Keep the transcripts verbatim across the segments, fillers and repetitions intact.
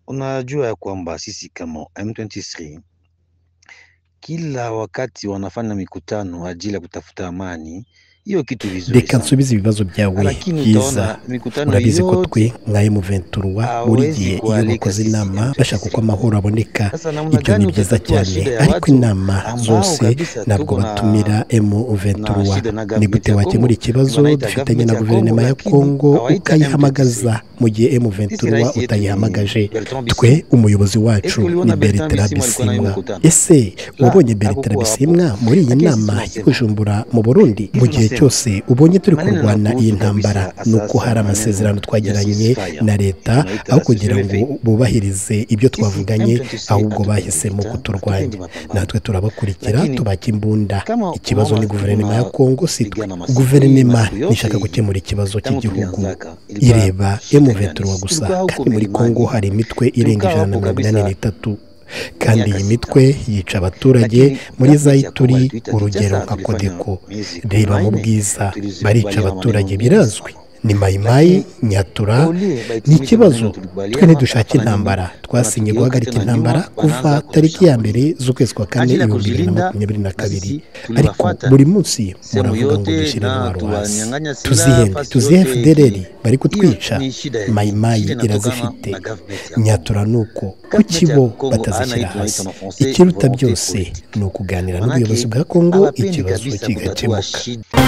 Unajua ya kwamba sisi kama M ishirini na tatu kila wakati wanafanya mikutano ajili ya kutafuta amani, hiyo kitu vizuri reka nsubize ibibazo byawe lakini byiza. utaona mikutano Urabizi ko twe yote nka M ishirini na tatu buri gihe iyo kualika bakoze sisi inama M ishirini na tatu. bashaka uko amahoro aboneka, Sasa namna ibyo ni gani byiza utatatua cyane, shida ya ariko watu inama ambao zose kabisa ntabwo tuko na- batumira M ishirini na na shida tatu. na Ni government gute ya wakemura Kongo, ikibazo wanaita dufitanye government na ya guverinoma ya Kongo, Kongo lakini ukayihamagaza mu gihe M ishirini na tatu rais yetu utayihamagaje? ni Bertrand Twe Bisimwa. umuyobozi wacu Ese ni uliona Bertrand Bertrand Bisimwa alikuwa na hiyo Bisimwa. mkutano? Ese La, wabonye Bertrand hakukuwa hapo. Bisimwa muri iyi Lakini nama sisi yo tunasema- Bujumbura mu Burundi? Mu gihe tunasema- cyose ubonye turi Maneno kurwana yanakuhusu iyi ntambara, kabisa, nuko sasa hari maneno amasezerano ya twagiranye ceasefire. na leta, Tunaita aho kugira ngo ceasefire. bubahirize ibyo twavuganye, M ishirini na tatu ahubwo hatupendi bahisemo vita, kuturwanya. hatupendi mapambano. Natwe turabakurikira, Lakini, tubaka imbunda. kama Ikibazo ni unaona guverinoma ya tuna- Kongo, si twe. pigana masiku Guverinoma masiku yote nishaka hii, gukemura ikibazo tangu cy'igihugu, tulianzaka, ilikuwa ireba shida M gani? ishirini na tatu gusa, Tulikuwa huko kandi muri milimani. Kongo hari imitwe irenga Tulikuwa ijana na hapo mirongo inani kabisa n'itatu, kandi miaka iyi sita. mitwe yica abaturage Lakini muri government za ya Kongo Ituri, alituita urugero Kinshasa, nka tulifanya Kodeko. miezi Reba mu kumi na nne, bwiza tulizikubaliana barica maneno abaturage, mengi birazwi. sana. Ni Mayimayi, Nyatura. Ni ikibazo twe ntidushaka intambara, twasinye guhagarika intambara kuva tariki ya mbere z'ukwezi kwa kane ibihumbi bibiri na makumyabiri na kabiri, ariko buri munsi muravuga ngo dushyire intwaro hasi. Tuzihende, tuzihe F D L R bari kutwica. Mayimayi irazifite, Nyatura nuko. Kuki bo batazishyira hasi? Ikiruta byose ni ukuganira n'ubuyobozi bwa Kongo, ikibazo kigakemuka.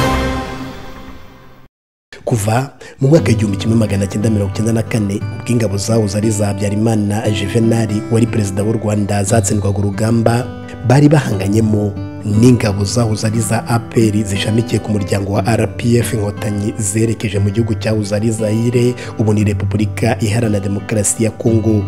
Kuva mu mwaka w'igihumbi kimwe magana cyenda mirongo icyenda na kane ubwo ingabo zahoze ari za Habyarimana Juvenal wari perezida w'u Rwanda zatsindwaga urugamba, bari bahanganyemo n'ingabo zahoze ari za A P R zishamikiye ku muryango wa R P F Inkotanyi zerekeje mu gihugu cyahoze ari Zaire, ubu ni Repubulika Iharanira Demokarasi ya Kongo.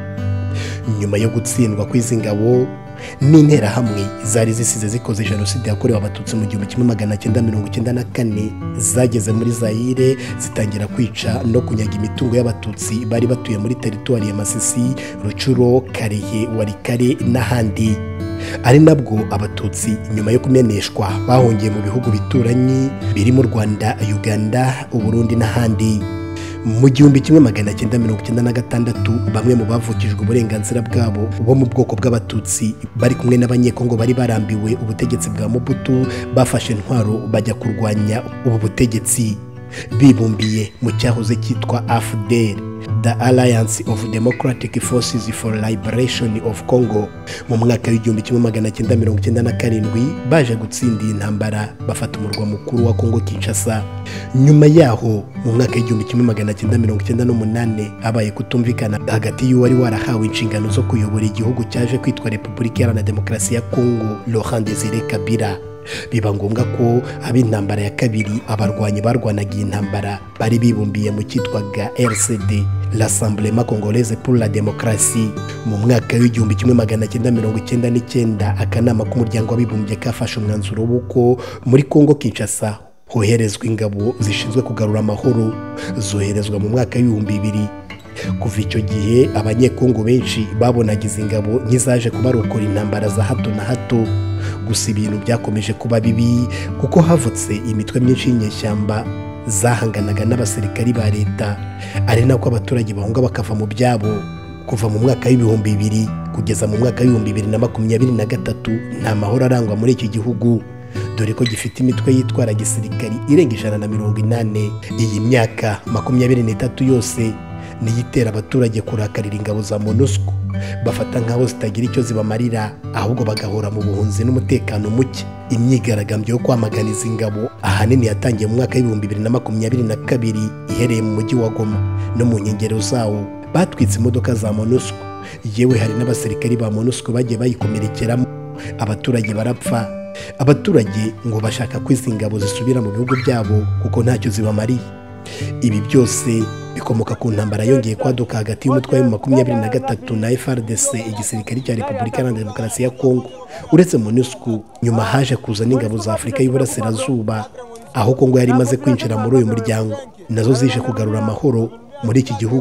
Nyuma yo gutsindwa kw'izi ngabo n'interahamwe zari zisize zikoze jenoside yakorewe abatutsi mu gihumbi kimwe magana cyenda mirongo icyenda na kane, zageze muri Zaire zitangira kwica no kunyaga imitungo y'abatutsi bari batuye muri teritwari ya Masisi, Rucuro, Karehe, Warikare n'ahandi. Ari nabwo abatutsi nyuma yo kumeneshwa bahungiye mu bihugu bituranyi birimo Rwanda, Uganda, Uburundi n'ahandi. Mu gihumbi kimwe magana cyenda mirongo icyenda na gatandatu bamwe mu bavukijwe uburenganzira bwabo bo mu bwoko bw'abatutsi bari kumwe n'abanyekongo bari barambiwe ubutegetsi bwa Mobutu bafashe intwaro bajya kurwanya ubu butegetsi, bibumbiye mu cyahoze cyitwa A F D L, The Alliance of Democratic Forces for Liberation of Congo. Mu mwaka w'igihumbi kimwe magana cyenda mirongo icyenda na karindwi baje gutsinda iyi ntambara, bafata umurwa mukuru wa Kongo Kinshasa. Nyuma yaho mu mwaka w'igihumbi kimwe magana cyenda mirongo icyenda n'umunani habaye kutumvikana hagati y'uwari warahawe inshingano zo kuyobora igihugu cyaje kwitwa Repubulika Iharanira Demokarasi ya Kongo, Laurent Désiré Kabila. Biba ngombwa ko ab'intambara ya kabiri abarwanyi barwanaga iyi ntambara bari bibumbiye mu cyitwaga R C D, L'Assemblée Congolaise pour la Démocratie. Mu mwaka w'igihumbi kimwe magana cyenda mirongo icyenda n'icyenda akanama k'umuryango w'abibumbye kafashe umwanzuro w'uko muri Kongo Kinshasa hoherezwa ingabo zishinzwe kugarura amahoro, zoherezwa mu mwaka w'ibihumbi bibiri. Kuva icyo gihe abanyekongo benshi babonaga izi ngabo nk'izaje kubarokora intambara za hato na hato. Gusa ibintu byakomeje kuba bibi kuko havutse imitwe myinshi y'inyeshyamba zahanganaga n'abasirikari ba leta, ari nako abaturage bahunga bakava mu byabo. Kuva mu mwaka w'ibihumbi bibiri kugeza mu mwaka w'ibihumbi bibiri na makumyabiri na gatatu nta mahoro arangwa muri iki gihugu, dore ko gifite imitwe yitwara gisirikari irenga ijana na mirongo inane. Iyi myaka makumyabiri n'itatu yose niyo itera abaturage kurakarira ingabo za MONUSCO, bafata nk'aho zitagira icyo zibamarira, ahubwo bagahora mu buhunzi n'umutekano muke. Imyigaragambyo yo kwamagana izi ngabo ahanini yatangiye mu mwaka w'ibihumbi bibiri na makumyabiri na kabiri ihereye mu mujyi wa Goma no mu nkengero zawo. Batwitse imodoka za MONUSCO, yewe hari n'abasirikari ba MONUSCO bagiye bayikomerekeramo, abaturage barapfa. Abaturage ngo bashaka ko izi ngabo zisubira mu bihugu byabo kuko ntacyo zibamariye. Ibi byose bikomoka ku ntambara yongeye kwaduka hagati y'umutwe wa makumyabiri na gatatu na F R D C, igisirikare cya Repubulika Iharanira Demokarasi ya Kongo. Uretse MONUSCO, nyuma haje kuza n'ingabo za Afurika y'Uburasirazuba, aho Kongo yari imaze kwinjira muri uyu muryango, nazo zije kugarura amahoro muri iki gihugu.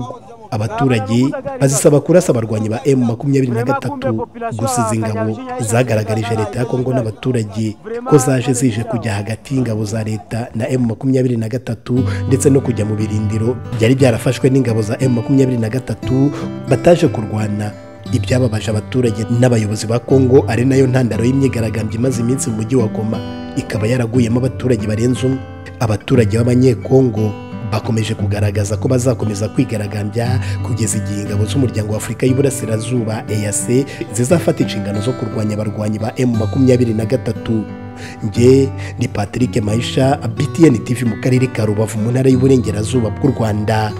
abaturage bazisaba kurasa abarwanyi ba emu makumyabiri na gatatu. Gusa izi ngabo zagaragarije leta ya Kongo n'abaturage ko zaje zije kujya hagati y'ingabo za leta na emu makumyabiri na gatatu ndetse no kujya mu birindiro byari byarafashwe n'ingabo za emu makumyabiri na gatatu bataje kurwana. Ibyababaje abaturage n'abayobozi ba Kongo ari nayo ntandaro y'imyigaragambyo imaze iminsi mu mujyi wa Goma, ikaba yaraguyemo abaturage barenze umwe. Abaturage b'abanyekongo bakomeje kugaragaza ko bazakomeza kwigaragambya kugeza igihe ingabo z'umuryango wa Afurika y'Iburasirazuba E A C zizafata inshingano zo kurwanya abarwanyi ba emu makumyabiri na gatatu. Nge ni Patrick Maisha, B T N T V mu karere ka Rubavu mu ntara y'Uburengerazuba bw'u Rwanda.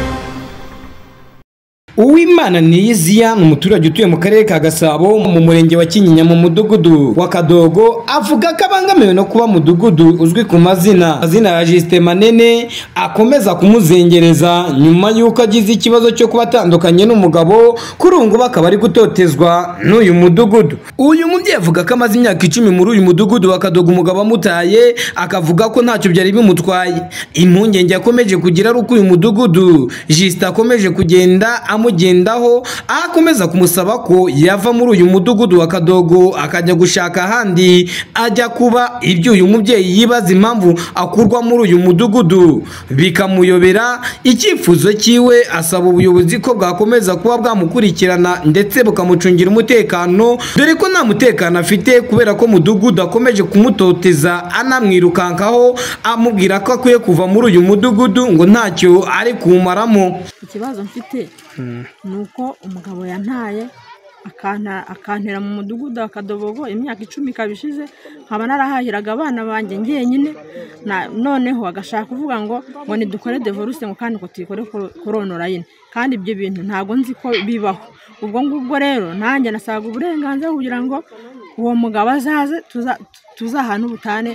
Uwimana Niyiziya ni umuturage utuye mu karere ka Gasabo mu murenge wa Kinyinya mu mudugudu wa Kadogo, avuga ko abangamiwe no kuba mudugudu uzwi ku mazina azina ya Justin Manene akomeza kumuzengereza nyuma y'uko agize ikibazo cyo kuba atandukanye n'umugabo kuri ubu ngubu akaba ari gutotezwa n'uyu mudugudu. Uyu mubyeyi avuga ko amaze imyaka icumi muri uyu mudugudu wa Kadogo umugabo amutaye, akavuga ko ntacyo byari bimutwaye. Impungenge yakomeje kugira ari uko uyu mudugudu Justin akomeje kugenda amugendaho, akomeza kumusaba ko yava muri uyu mudugudu wa Kadogo akajya gushaka ahandi ajya kuba. Ibyo uyu mubyeyi yibaza impamvu akurwa muri uyu mudugudu bikamuyobera. Icyifuzo cyiwe asaba ubuyobozi ko bwakomeza kuba bwamukurikirana ndetse bukamucungira umutekano, dore ko nta mutekano afite kubera ko mudugudu akomeje kumutoteza anamwirukankaho amubwira ko akwiye kuva muri uyu mudugudu ngo ntacyo ari kumaramo. Ikibazo mfite nuko umugabo yantaye akantera mu mudugudu wa Kadogo imyaka icumi kabishize, nkaba narahahiraga abana banjye ngenyine, noneho agashaka kuvuga ngo ngo nidukore divorce ngo kandi ko tuyikore koronora yine, kandi ibyo bintu ntago nzi ko bibaho. Ubwo ngubwo rero nanjye nasaga uburenganzira kugira ngo uwo mugabo azaze tuzahana ubutane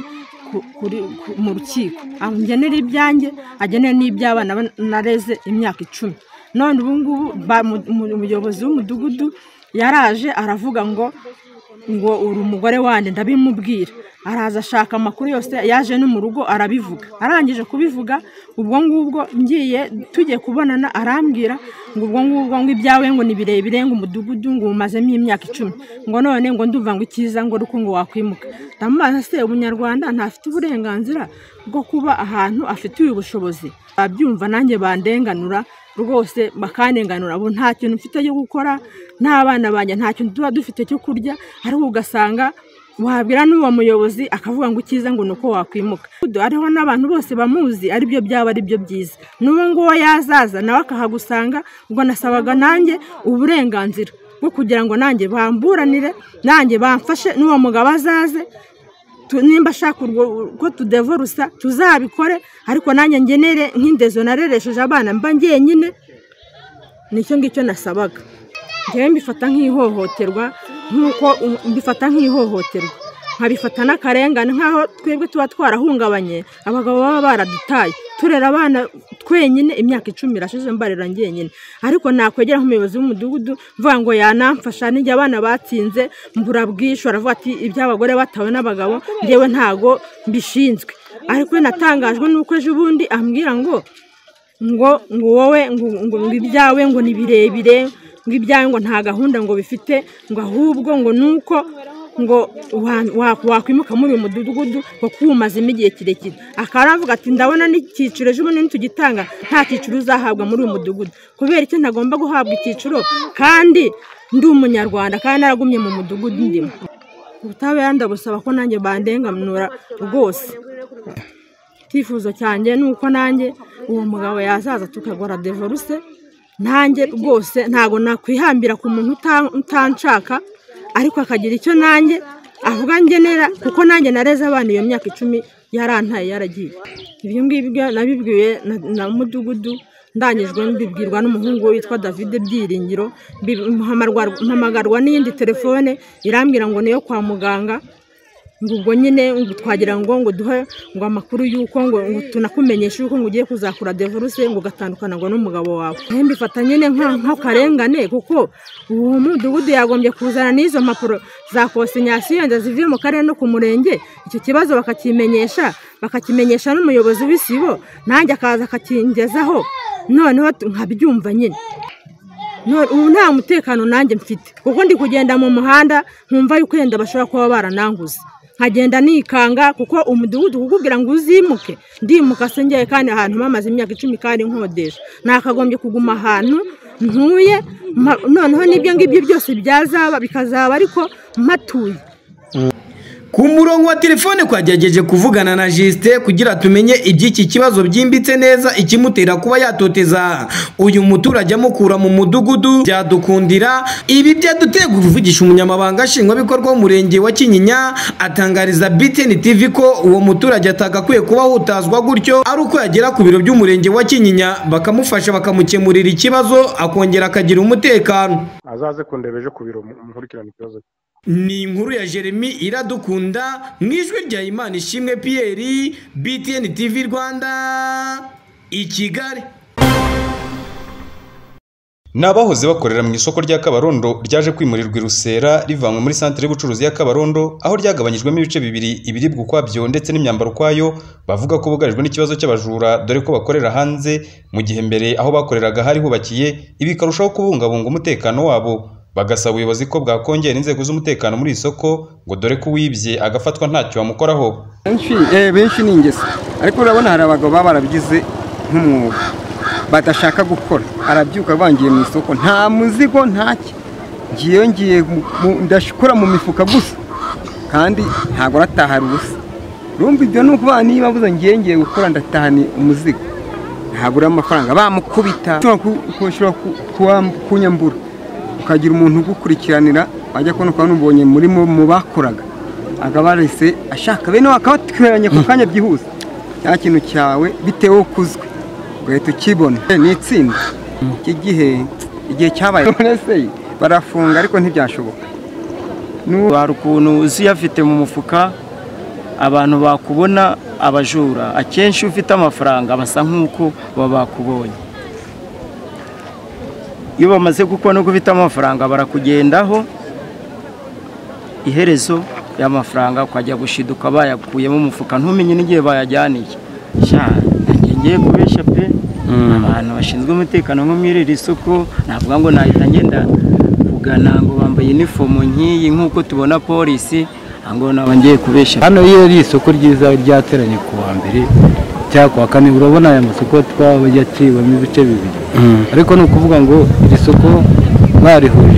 mu rukiko, angenera ibyanjye agenera n'iby'abana nareze imyaka icumi. None ubu ngubu umuyobozi w'umudugudu yaraje aravuga ngo ngo uri umugore wande, ndabimubwira, araza ashaka amakuru yose, yaje no mu rugo arabivuga. Arangije kubivuga ubwo ngubwo ngiye tugiye kubonana arambwira ngo ubwo ngubwo ngo ibyawe ngo ni birebire ngo umudugudu ngo umazemo imyaka icumi, ngo none ngo ndumva ngo ikiza ngo ruko ngo wakwimuka. Ndamubaza se umunyarwanda ntafite uburenganzira bwo kuba ahantu afite ubushobozi? Abyumva nanjye bandenganura rwose bakanenganura, abo nta kintu mfite cyo gukora, n'abana banjye nta kintu tuba dufite cyo kurya, ariko ugasanga wabwira n'uwo muyobozi akavuga ngo ukiza ngo nuko wakwimuka. Ariho n'abantu bose bamuzi ari byo byaba ari byo byiza, n'uwo nguwo yazaza nawe akahagusanga. Ubwo nasabaga nanjye uburenganzira bwo kugira ngo nanjye bamburanire, nanjye bamfashe n'uwo mugabo azaze, nimba ashaka ko tudevorusa tuzabikore, ariko nanjye ngenere nk'indezo nareresheje abana mba ngenyine. Nicyo ngicyo nasabaga. Ngewe mbifata nk'ihohoterwa, nk'uko mbifata nk'ihohoterwa, nkabifata n'akarengane, nk'aho twebwe tuba twarahungabanye, abagabo baba baradutaye turera abana twenyine imyaka icumi irashize mbarera ngenyine. Ariko nakwegera nk'umuyobozi w'umudugudu mvuga ngo yanamfasha, nijya abana batsinze mbura bwisho, aravuga ati iby'abagore batawe n'abagabo ngewe ntago mbishinzwe. Ariko natangajwe nuko ejo bundi ambwira ngo ngo ngo wowe ngo ibyawe ngo ni birebire, ngo ibyawe ngo nta gahunda ngo bifite, ngo ahubwo ngo nuko ngo wakwimuka muri uyu mudugudu ngo kuwumazemo igihe kirekire. Akaravuga ati ndabona n'icyiciro ejo bundi nitugitanga nta cyiciro uzahabwa muri uyu mudugudu. Kubera icyo ntagomba guhabwa icyiciro kandi ndi umunyarwanda kandi naragumye mu mudugudu ndimo? Ubutabera ndabusaba ko nanjye bandenganura rwose. Icyifuzo cyanjye ni uko nanjye uwo mugabo yazaza tukagora divorce, nanjye rwose ntago nakwihambira ku muntu utanshaka, ariko akagira icyo nanjye avuga ngenera, kuko nanjye nareze abana iyo myaka icumi yarantaye yaragiye. Ibyo ngibyo nabibwiwe na mudugudu, ndangijwe mbibwirwa n'umuhungu witwa David Byiringiro, mpamagarwa n'iyindi telefone irambwira ngo niyo kwa muganga, ngo ubwo nyine ngo twagira ngo ngo duhe ngo amakuru yuko ngo tunakumenyesha yuko ngo ugiye kuzakura divorce ngo gatandukana ngo n'umugabo wawe. Mbifata nyine nka karengane, kuko uwo mudugudu yagombye kuzana n'izo mpapuro za consignation zivuye mu karere no ku murenge, icyo kibazo bakakimenyesha bakakimenyesha n'umuyobozi w'isibo, nanjye akaza akakingezaho noneho nkabyumva nyine ubu nta mutekano nanjye mfite kuko ndi kugenda mu muhanda nkumva yuko yenda bashobora kuba barananguza nkagenda nikanga kuko umudugudu kukubwira ngo uzimuke ndimuka sengeye kandi ahantu mamaze imyaka icumi kandi nkodesha nakagombye kuguma ahantu ntuye noneho n'ibyo ngibyo byose byazaba bikazaba ariko mpatuye. Ku murongo wa telefone twagerageje kuvugana na Justin kugira tumenye iby'iki kibazo byimbitse neza ikimutera kuba yatoteza uyu muturage amukura mu mudugudu byadukundira. Ibi byaduteye kuvugisha umunyamabanga nshingwabikorwa w'umurenge wa Kinyinya atangariza B T N T V ko uwo muturage atagakwiye kuba hutazwa gutyo ari uko yagera ku biro by'umurenge wa Kinyinya bakamufasha bakamukemurira ikibazo akongera akagira umutekano. Azaze kundebeje ku biro nkurikirana ikibazo. Ni inkuru ya Jeremy Iradukunda mwijwe rya Imana Ishimwe Pierre, B T N T V Rwanda i Kigali. Nabahoze bakorera mu isoko rya Kabarondo ryaje kwimurirwa Rusera rivanywe muri centre y'ubucuruzi ya Kabarondo aho ryagabanyijwemo ibice bibiri ibiribwa kwabyo ndetse n'imyambaro kwayo bavuga ko bugarijwe n'ikibazo cy'abajura dore ko bakorera hanze mu gihe mbere aho bakoreraga hari hubakiye ibikarushaho kubungabunga umutekano wabo. Bagasaba ubuyobozi ko bwakongera inzego z'umutekano muri isoko ngo dore ko wibye agafatwa ntacyo bamukoraho. Benshi eh benshi ni ingeso ariko urabona hari abagabo baba barabigize nk'umwuga badashaka gukora arabyuka bangiye mu isoko nta muzigo ntaki ngiye ngiye ndashikora mu mifuka gusa kandi ntago ratahara ubusa. Rumva ibyo nuko ba niba buza ngiye ngiye gukora ndatahani umuzigo ntabura amafaranga bamukubita kushobora kunyambura ukagira umuntu ugukurikiranira ajya kubona ko nubonye muri mu bakoraga agabarese ashaka bene wakabatweranye ku kanya byihuse nta kintu cyawe bitewe ukuzwe ugahita ukibona ni itsinda iki gihe igihe cyabaye none barafunga ariko ntibyashoboka. Hari ukuntu uzi yafite mu mufuka abantu bakubona abajura akenshi ufite amafaranga basa nk'uko baba bakubonye. Iyo bamaze gukora no gufite amafaranga barakugendaho iherezo y'amafaranga ukajya gushiduka bayakuyemo umufuka ntumenye n'igihe bayajyaniye. Sha ngiye kubesha pe abantu bashinzwe umutekano nko muri iri soko navuga ngo nahita ngenda kugana ngo bambaye uniform nkiyi nk'uko tubona polisi ngo nabangiye kubesha. Hano iyo ari isoko ryiza ryateranye ku wa mbere cyakwa kane urabona aya masoko twabayaciwe mu bice bibiri ariko no kuvuga ngo iri soko barihuje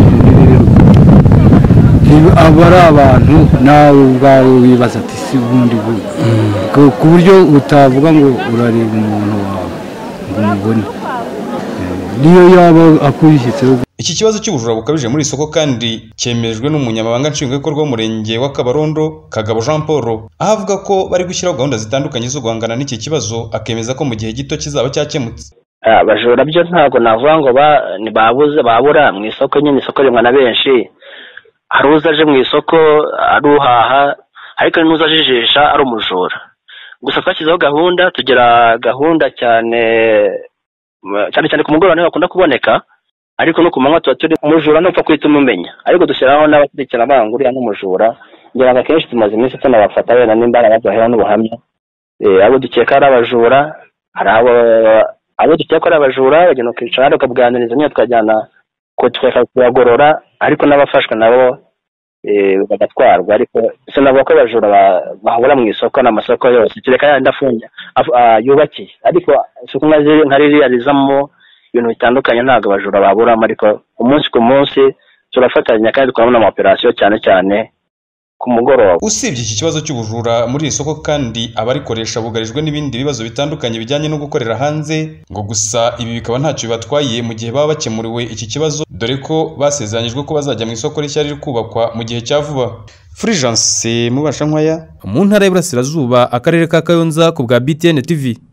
abari abantu nawe ubwawe wibaza ati si ubundi ku buryo utavuga ngo urareba umuntu wawe ngo umubone niyo yaba akwishyitseho. Iki kibazo cy'ubujura bukabije muri isoko kandi cyemejwe n'umunyamabanga nshingwabikorwa w'umurenge wa Kabarondo Kagabo Jean Paul ahavuga ko bari gushyiraho gahunda zitandukanye zo guhangana n'iki kibazo akemeza ko mu gihe gito kizaba cyakemutse. Abajura byo ntago navuga ngo babuze babura mu isoko nyine isoko rimwe na benshi hari uzaje mu isoko aruhaha ariko n'uzajijisha ari umujura. Gusa twashyizeho gahunda tugira gahunda cyane cyane cyane ku mugoroba niho bakunda kuboneka ariko no kumanywa tuba turi umujura no kwita umumenya ariko dushyiraho n'abakurikirana banguriya n'umujura ngira ngo akenshi tumaze iminsi tunabafata wenda n'imbaraga bahera n'ubuhamya abo dukeka ari abajura hari abo abo dukeka ari abajura bagenda kwicara tukabuganiriza nyine tukajyana ko tweka kubagorora ariko n'abafashwe nabo bagatwarwa ariko sinavuga ko abajura bahura mu isoko n'amasoko yose kireka yandi afunga yubakiye ariko isoko nka ririya rizamo ibintu bitandukanye ntabwo abajura baburamo ariko umunsi ku munsi turafatanya kandi tukabona ama operation cyane cyane ku mugoroba. Usibye iki kibazo cy'ubujura muri isoko kandi abarikoresha bugarijwe n'ibindi bibazo bitandukanye bijyanye no gukorera hanze ngo gusa ibi bikaba ntacyo bibatwaye mu gihe baba bakemuriwe iki kibazo dore ko basezeranyijwe ko bazajya mu isoko rishya riri kubakwa mu gihe cya vuba. Fulgence Mubasha Nkwaya mu ntara y'Iburasirazuba akarere ka Kayonza ku bwa B T N T V.